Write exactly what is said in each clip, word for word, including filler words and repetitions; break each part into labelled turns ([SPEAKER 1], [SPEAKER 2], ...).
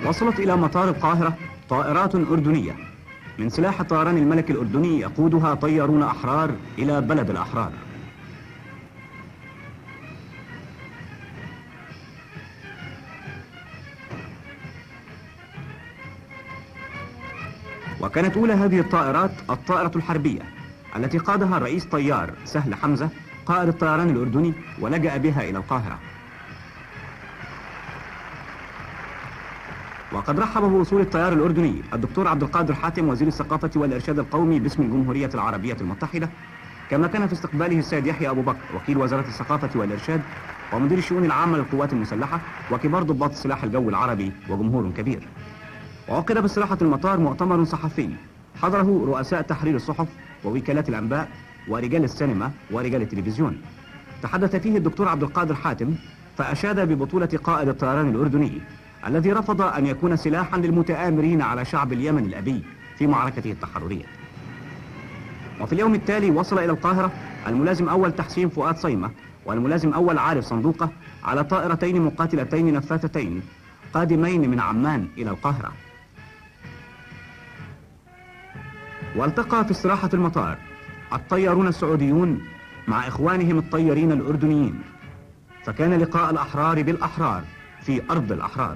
[SPEAKER 1] وصلت إلى مطار القاهرة طائرات أردنية من سلاح طيران الملك الأردني يقودها طيارون أحرار إلى بلد الأحرار. وكانت أولى هذه الطائرات الطائرة الحربية التي قادها الرئيس طيار سهل حمزة قائد الطيران الأردني، ولجأ بها إلى القاهرة. وقد رحب بوصول الطيار الأردني الدكتور عبد القادر حاتم وزير الثقافة والإرشاد القومي باسم الجمهورية العربية المتحدة، كما كان في استقباله السيد يحيى أبو بكر وكيل وزارة الثقافة والإرشاد ومدير الشؤون العامة للقوات المسلحة وكبار ضباط السلاح الجوي العربي وجمهور كبير. وعقد باستراحة المطار مؤتمر صحفي حضره رؤساء تحرير الصحف ووكالات الأنباء ورجال السينما ورجال التلفزيون. تحدث فيه الدكتور عبد القادر حاتم فأشاد ببطولة قائد الطيران الأردني الذي رفض أن يكون سلاحا للمتآمرين على شعب اليمن الأبي في معركته التحررية. وفي اليوم التالي وصل إلى القاهرة الملازم أول تحسين فؤاد صيمة والملازم أول عارف صندوقة على طائرتين مقاتلتين نفاثتين قادمين من عمان إلى القاهرة. والتقى في استراحة المطار الطيارون السعوديون مع إخوانهم الطيارين الأردنيين، فكان لقاء الأحرار بالأحرار في أرض الأحرار.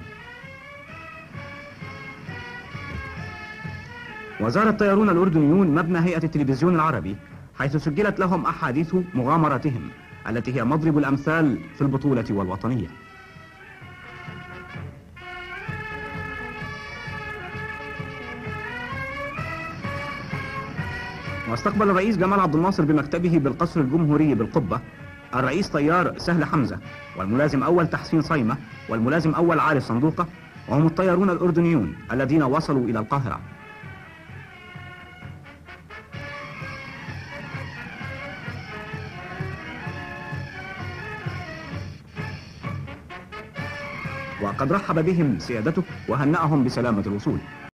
[SPEAKER 1] وزار الطيارون الأردنيون مبنى هيئة التلفزيون العربي، حيث سجلت لهم أحاديث مغامراتهم التي هي مضرب الأمثال في البطولة والوطنية. واستقبل الرئيس جمال عبد الناصر بمكتبه بالقصر الجمهوري بالقبة الرئيس طيار سهل حمزة والملازم أول تحسين صيمة والملازم أول عارف صندوقة، وهم الطيارون الأردنيون الذين وصلوا إلى القاهرة. وقد رحب بهم سيادته وهنأهم بسلامة الوصول.